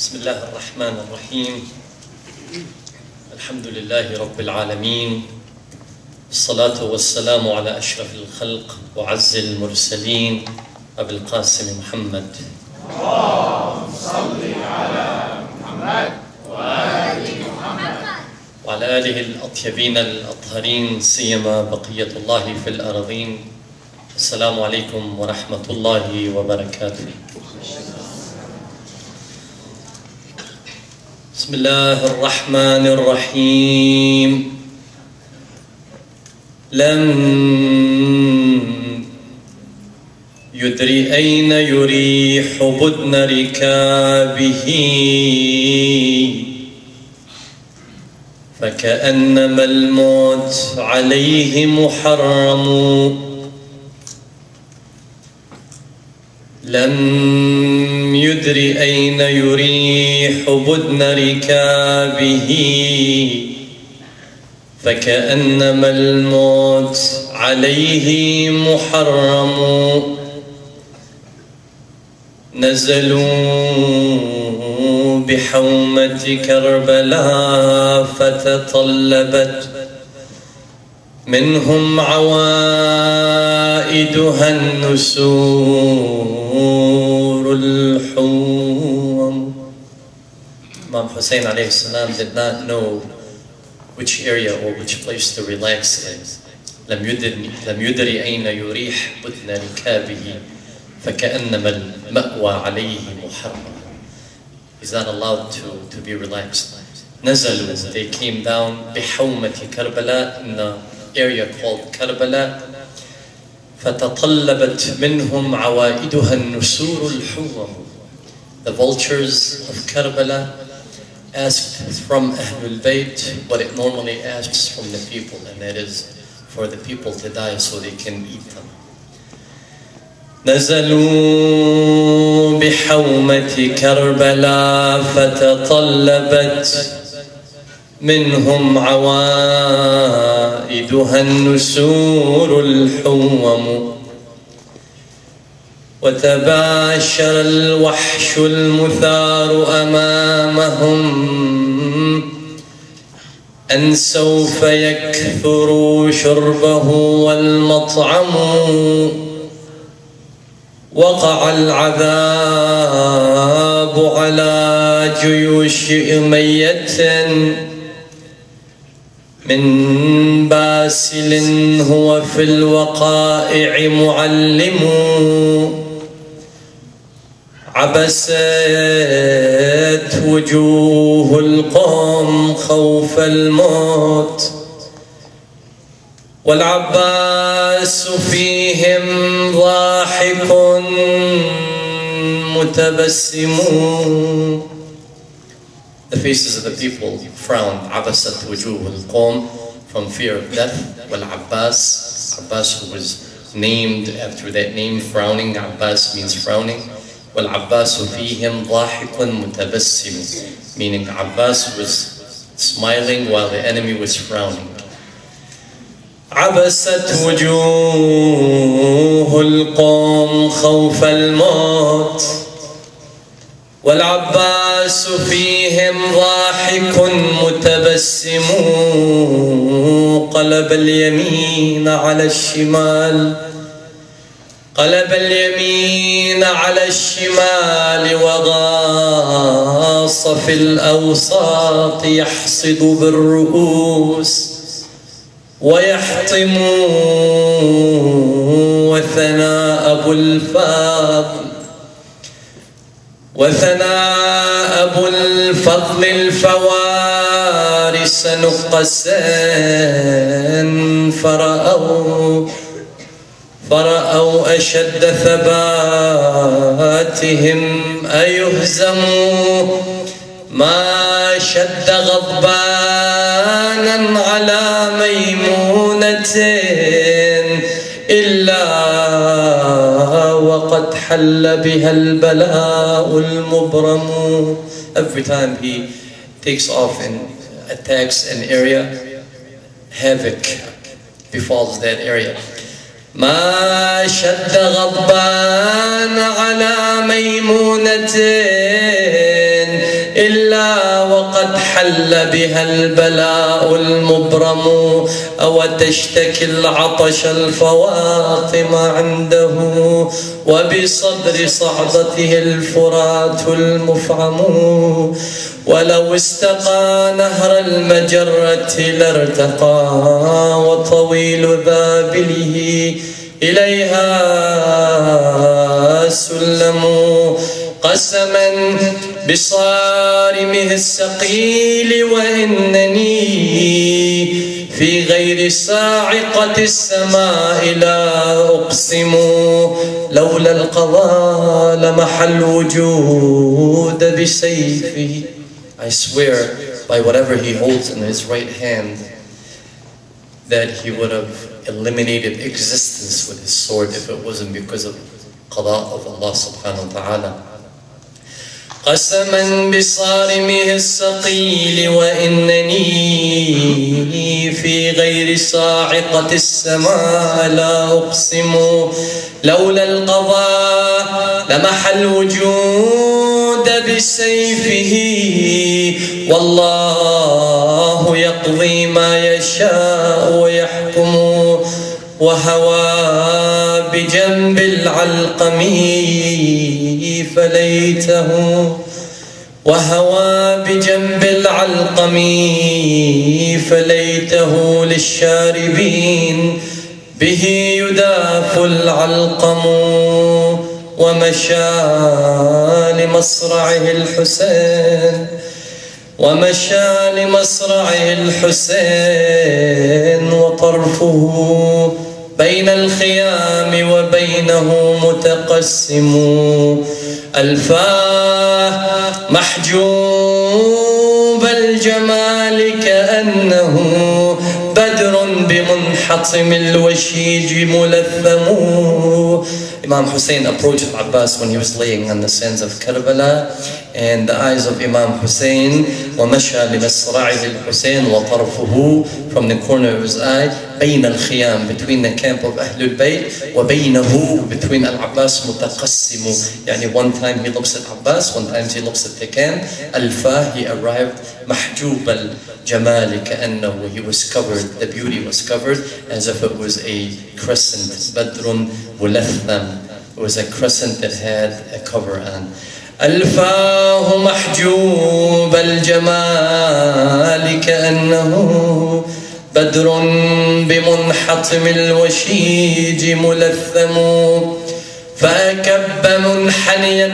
بسم الله الرحمن الرحيم. الحمد لله رب العالمين، الصلاة والسلام على أشرف الخلق وعز المرسلين أبي القاسم محمد. اللهم صل على محمد وآل محمد وعلى آله الأطيبين الأطهرين، سيما بقية الله في الأراضين. السلام عليكم ورحمة الله وبركاته. بسم الله الرحمن الرحيم. لم يدري أين يريح بدن ركابه، فكأنما الموت عليه محرم. لم يدر أين يريح بدن ركابه، فكأنما الموت عليه محرم. نزلوا بحومة كربلاء، فتطلبت منهم عوائدها النسور الحوم. Imam Hussein alayhi salam did not know which area or which place to relax in. لم يدري أين يريح بدن ركابه، فكأنما المأوى عليه محرم. He's not allowed to be relaxed. نزلوا, they came down بحومة كربلاء, in the area called Karbala. فتطلبت منهم عوائدها النسور الحوم. The vultures of Karbala asked from Ahlul Bayt what it normally asks from the people, and that is for the people to die so they can eat them. نزلوا بحومة كربلاء، فتطلبت منهم عوائدها النسور الحوم. وتباشر الوحش المثار أمامهم، أن سوف يكثر شربه والمطعم. وقع العذاب على جيوش أمية، من باسل هو في الوقائع معلم. عبست وجوه القوم خوف الموت، والعباس فيهم ضاحك متبسم. The faces of the people frowned. عبست وجوه القوم, from fear of death. والعباس, Abbas, who was named after that name, frowning. Abbas means frowning. والعباس فيهم ضاحك متبسم, meaning Abbas was smiling while the enemy was frowning. عبست وجوه القوم خوف الموت، والعباس فيهم ضاحك متبسم. قلب اليمين على الشمال، قلب اليمين على الشمال، وغاص في الأوساط يحصد بالرؤوس ويحطم. وثناء أبو الفضل، وثناء أبو الفضل الفوارس نقسا، فرأوا أشد ثباتهم أيهزموا. ما شد غضبانا على ميمونة إلا وقد حل بها البلاء المبرم. Every time he takes off and attacks an area, havoc befalls that area. ما شد غضبان على ميمونة قد حل بها البلاء المبرم، أو تشتكي العطش الفواطم عنده، وبصدر صعدته الفرات المفعم. ولو استقى نهر المجرة لارتقى، وطويل ذابله إليها سلم. قسما بصارمه الثقيل وإنني في غير صاعقة السماء لا أقسم، لولا القضاء لمح الوجود بسيفه. I swear by whatever he holds in his right hand that he would have eliminated existence with his sword if it wasn't because of qada of Allah subhanahu wa ta'ala. قسما بصارمه الثقيل وإنني في غير صاعقة السماء لا أقسم، لولا القضاء لمح الوجود بسيفه، والله يقضي ما يشاء ويحكم. وهوى بجنب العلقم فليته، وهوى بجنب العلقم فليته للشاربين به يداف العلقم. ومشى لمصرعه الحسين، ومشى لمصرعه الحسين، وطرفه بين الخيام وبينه متقسم. ألفاه محجوب الجمال كأنه بدر بمنحطم الوشيج ملثم. Imam Hussein approached Abbas when he was laying on the sands of Karbala, and the eyes of Imam Hussein, وَمَشَى لِمَصْرَعِهِ الْحُسَيْنِ وَطَرْفُهُ, from the corner of his eye, بين الخيام, between the camp of Ahlul Bayt, وبينه, between Al-Abbas, متقسم, يعني one time he looks at Abbas, one time he looks at the camp. Al-Fah, he arrived, محجوب الجمال كأنه, he was covered, the beauty was covered as if it was a crescent, بدر ملثم, it was a crescent that had a cover on. ألفاه محجوب الجمال كأنه بدر بمنحطم الوشيج ملثم، فأكب منحنيا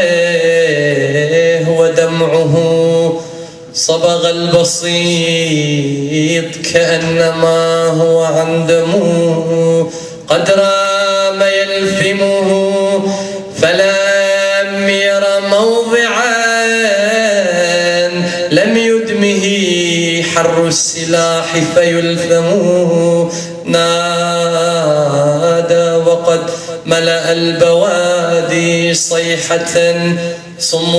عليه ودمعه صبغ البسيط كأنما هو عن دمه، قد رام يلفمه فلم ير موضعا لم يدمه حر السلاح فيلثم. نادى وقد ملأ البوادي صيحة صم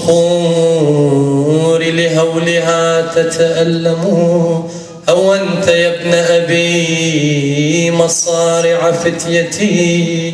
الصخور لهولها تتألم. هونت يا ابن أبي مصارع فتيتي،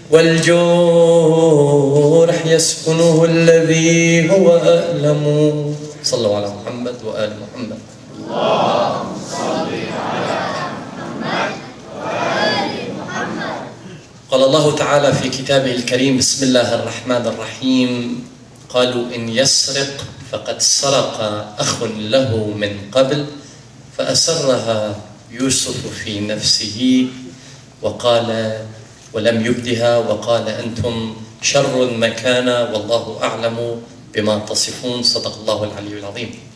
والجرح يسكنه الذي هو أألم. صلوا على محمد وآل محمد. اللهم صل على محمد وآل محمد. قال الله تعالى في كتابه الكريم: بسم الله الرحمن الرحيم. قالوا إن يسرق فقد سرق أخ له من قبل فأسرها يوسف في نفسه وقال ولم يبدها وقال أنتم شر مكانا والله أعلم بما تصفون. صدق الله العلي العظيم.